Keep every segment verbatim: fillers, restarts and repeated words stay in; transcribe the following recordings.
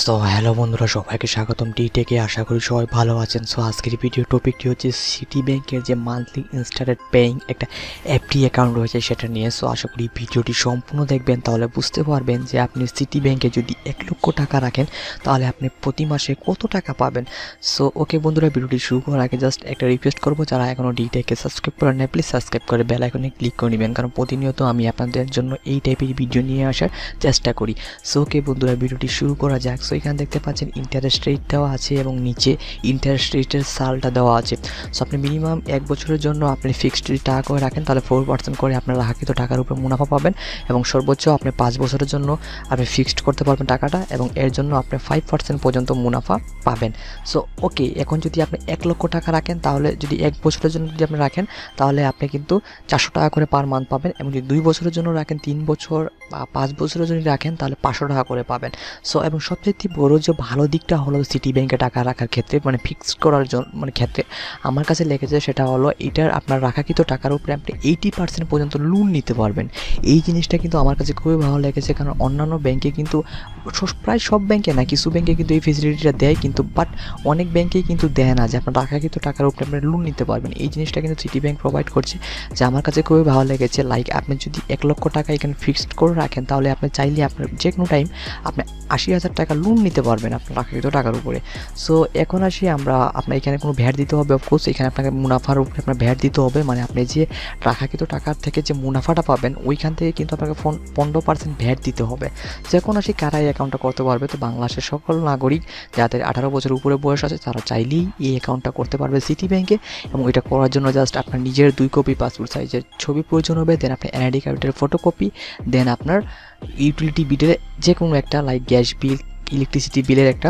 So hello বন্ধুরা, সবাইকে স্বাগতম ডিটেকে। আশা করি সবাই ভালো আছেন। সো আজকের ভিডিও টপিকটি হচ্ছে সিটি ব্যাংকের যে মান্থলি ইনস্ট্যান্ট পেইং একটা এফডি অ্যাকাউন্ট রয়েছে সেটা নিয়ে। সো আশা করি ভিডিওটি সম্পূর্ণ দেখবেন, তাহলে বুঝতে পারবেন যে আপনি সিটি ব্যাংকে যদি এক লক্ষ টাকা রাখেন তাহলে আপনি প্রতি মাসে কত টাকা পাবেন। সো ওকে বন্ধুরা, ভিডিওটি শুরু করার আগে জাস্ট একটা রিকোয়েস্ট করবো, যারা এখনও ডিটেকে সাবস্ক্রাইব করেন না প্লিজ সাবস্ক্রাইব করে বেল আইকনে ক্লিক করে নেবেন, কারণ প্রতিনিয়ত আমি আপনাদের জন্য এই টাইপের ভিডিও নিয়ে আসার চেষ্টা করি। সো ওকে বন্ধুরা, ভিডিওটি শুরু করা যাক। সো এখানে দেখতে পাচ্ছেন ইন্টারেস্ট রেট দেওয়া আছে এবং নিচে ইন্টারেস্ট রেটের সালটা দেওয়া আছে। সো আপনি মিনিমাম এক বছরের জন্য আপনি ফিক্সড যদি টাকা করে রাখেন তাহলে ফোর পার্সেন্ট করে আপনার রাখিত টাকার উপর মুনাফা পাবেন, এবং সর্বোচ্চ আপনি পাঁচ বছরের জন্য আপনি ফিক্সড করতে পারবেন টাকাটা, এবং এর জন্য আপনি ফাইভ পার্সেন্ট পর্যন্ত মুনাফা পাবেন। সো ওকে, এখন যদি আপনি এক লক্ষ টাকা রাখেন তাহলে যদি এক বছরের জন্য যদি আপনি রাখেন তাহলে আপনি কিন্তু চারশো টাকা করে পার মান্থ পাবেন, এবং যদি দুই বছরের জন্য রাখেন, তিন বছর বা পাঁচ বছরের জন্য রাখেন তাহলে পাঁচশো টাকা করে পাবেন। সো এবং সবচেয়ে বড় যে ভালো দিকটা হলো সিটি ব্যাংকে টাকা রাখার ক্ষেত্রে, মানে ফিক্সড করার জন্য মানে ক্ষেত্রে আমার কাছে লেগেছে সেটা হলো এটার আপনার রাখাকৃত টাকার উপরে আপনি এইটি পার্সেন্ট পর্যন্ত লোন নিতে পারবেন। এই জিনিসটা কিন্তু আমার কাছে খুবই ভালো লেগেছে, কারণ অন্যান্য ব্যাংকে কিন্তু প্রায় সব ব্যাংকে না, কিছু ব্যাংকে কিন্তু এই ফেসিলিটিটা দেয়, কিন্তু বাট অনেক ব্যাংকেই কিন্তু দেয় না যে আপনার রাখাকৃত টাকার উপরে আপনি লোন নিতে পারবেন। এই জিনিসটা কিন্তু সিটি ব্যাংক প্রোভাইড করছে, যা আমার কাছে খুবই ভালো লেগেছে। লাইক আপনি যদি এক লক্ষ টাকা এখানে ফিক্সড করে রাখেন তাহলে আপনি চাইলে আপনার যে কোনো টাইম আপনি আশি হাজার টাকা লোন নিতে পারবেন আপনার রাখাকৃত টাকার উপরে। সো এখন আসি আমরা, আপনার এখানে কোনো ভ্যাট দিতে হবে অফকোর্স, এখানে আপনাকে মুনাফার উপরে আপনার ভ্যাট দিতে হবে, মানে আপনি যে রাখাকৃত টাকার থেকে যে মুনাফাটা পাবেন ওইখান থেকে কিন্তু আপনাকে পনেরো পার্সেন্ট ভ্যাট দিতে হবে। যখন আসি কারা এই অ্যাকাউন্টটা করতে পারবে, তো বাংলাদেশের সকল নাগরিক যাদের আঠারো বছর উপরে বয়স আছে তারা চাইলেই এই অ্যাকাউন্টটা করতে পারবে সিটি ব্যাংকে, এবং এটা করার জন্য জাস্ট আপনার নিজের দুই কপি পাসপোর্ট সাইজের ছবি প্রয়োজন হবে, দেন আপনার এনআইডি কার্ডের ফটোকপি, দেন আপনার ইউটিলিটি বিলের যে কোনো একটা লাইক গ্যাস বিল, ইলেকট্রিসিটি বিলের একটা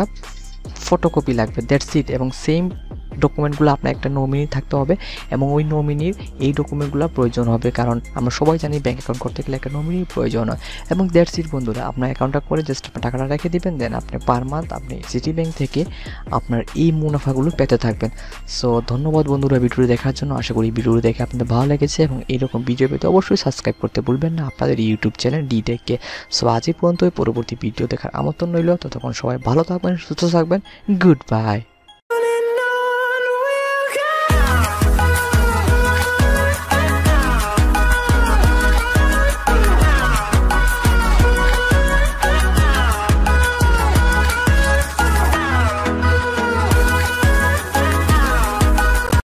ফটোকপি লাগবে, দ্যাটস ইট। এবং সেম ডকুমেন্টগুলো আপনার একটা নমিনি থাকতে হবে, এবং ওই নমিনির এই ডকুমেন্টগুলো প্রয়োজন হবে, কারণ আমরা সবাই জানি ব্যাঙ্ক অ্যাকাউন্ট করতে গেলে একটা নমিনির প্রয়োজন হয়। এবং দ্যাটস ইট বন্ধুরা, আপনার অ্যাকাউন্টটা করে জাস্ট আপনার টাকাটা রেখে দেবেন, দেন আপনি পার মান্থ আপনি সিটি ব্যাংক থেকে আপনার এই মুনাফাগুলো পেতে থাকবেন। সো ধন্যবাদ বন্ধুরা ভিডিওটি দেখার জন্য। আশা করি ভিডিওটি দেখে আপনাদের ভালো লেগেছে, এবং এইরকম ভিডিও পেতে অবশ্যই সাবস্ক্রাইব করতে ভুলবেন না আপনাদের ইউটিউব চ্যানেল ডিটেককে। সো আজই পর্যন্ত পরবর্তী ভিডিও দেখার আমন্ত্রণ রইল। ততক্ষণ সবাই ভালো থাকবেন, সুস্থ থাকবেন। Good by.